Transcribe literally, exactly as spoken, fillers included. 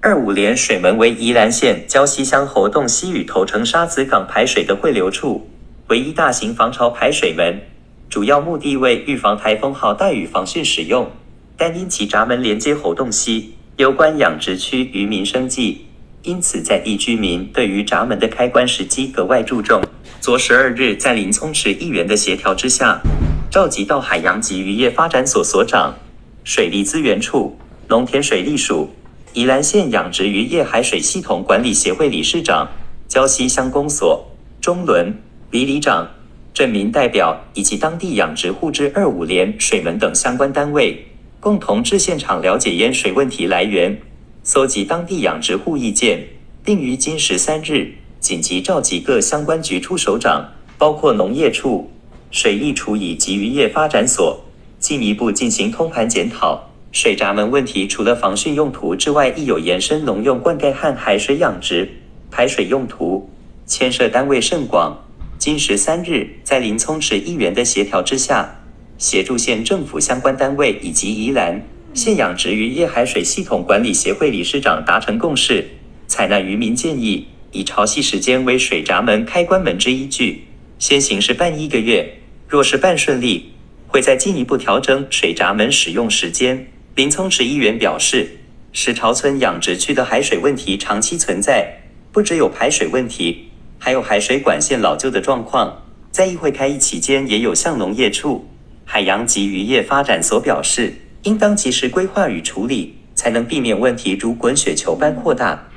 二五连水门为宜兰县礁溪乡猴洞溪与头城沙子港排水的汇流处，为一大型防潮排水门，主要目的为预防台风豪大雨防汛使用。但因其闸门连接猴洞溪，攸关养殖区渔民生计，因此在地居民对于闸门的开关时机格外注重。昨十二日在林聪池议员的协调之下，召集到海洋及渔业发展所所长、水利资源处、农田水利署、宜兰县养殖渔业海水系统管理协会理事长、礁溪乡公所、中仑、里里长、镇民代表以及当地养殖户之二五连水门等相关单位，共同至现场了解淹水问题来源，搜集当地养殖户意见，并于今十三日紧急召集各相关局处首长，包括农业处、水利处以及渔业发展所，进一步进行通盘检讨。水闸门问题除了防汛用途之外，亦有延伸农用灌溉和海水养殖、排水用途，牵涉单位甚广。今十三日，在林聪池议员的协调之下，协助县政府相关单位以及宜兰县养殖渔业海水系统管理协会理事长达成共识，采纳渔民建议，以潮汐时间为水闸门开关门之依据，先行事办一个月，若是办顺利，会再进一步调整水闸门使用时间。林聪池议员表示，石潮村养殖区的海水问题长期存在，不只有排水问题，还有海水管线老旧的状况。在议会开议期间，也有向农业处、海洋及渔业发展所表示，应当及时规划与处理，才能避免问题如滚雪球般扩大。